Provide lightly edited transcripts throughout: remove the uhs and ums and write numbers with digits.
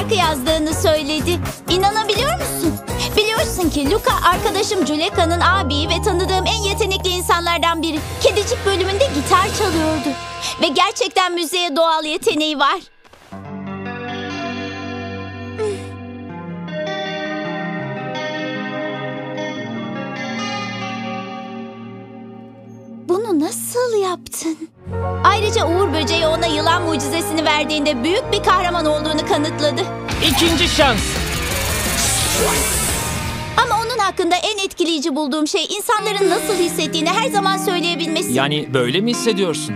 şarkı yazdığını söyledi. İnanabiliyor musun? Biliyorsun ki Luca arkadaşım Juleca'nın abiyi ve tanıdığım en yetenekli insanlardan biri. Kedicik bölümünde gitar çalıyordu. Ve gerçekten müziğe doğal yeteneği var. Bunu nasıl yaptın? Ayrıca Uğur Böceği ona yılan mucizesini verdiğinde büyük bir kahraman olduğunu kanıtladı. İkinci şans. Ama onun hakkında en etkileyici bulduğum şey insanların nasıl hissettiğini her zaman söyleyebilmesi. Yani böyle mi hissediyorsun?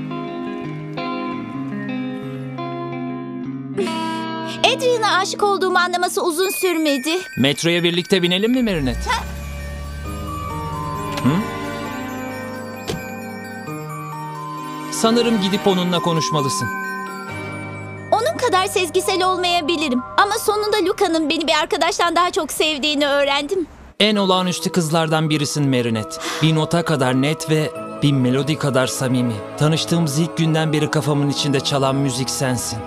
Adrian'a aşık olduğumu anlaması uzun sürmedi. Metroya birlikte binelim mi Marinette? Hı? Sanırım gidip onunla konuşmalısın. Onun kadar sezgisel olmayabilirim. Ama sonunda Luca'nın beni bir arkadaştan daha çok sevdiğini öğrendim. En olağanüstü kızlardan birisin Marinette. Bir nota kadar net ve bir melodi kadar samimi. Tanıştığımız ilk günden beri kafamın içinde çalan müzik sensin.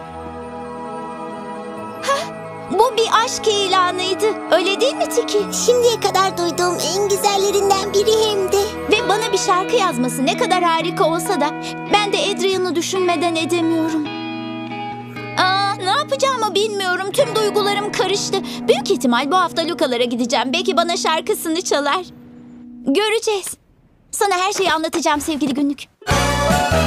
Bu bir aşk ilanıydı. Öyle değil mi Tiki? Şimdiye kadar duyduğum en güzellerinden biri hem de. Ve bana bir şarkı yazması ne kadar harika olsa da ben de Adrian'ı düşünmeden edemiyorum. Ne yapacağımı bilmiyorum. Tüm duygularım karıştı. Büyük ihtimal bu hafta Luca'lara gideceğim. Belki bana şarkısını çalar. Göreceğiz. Sana her şeyi anlatacağım sevgili günlük.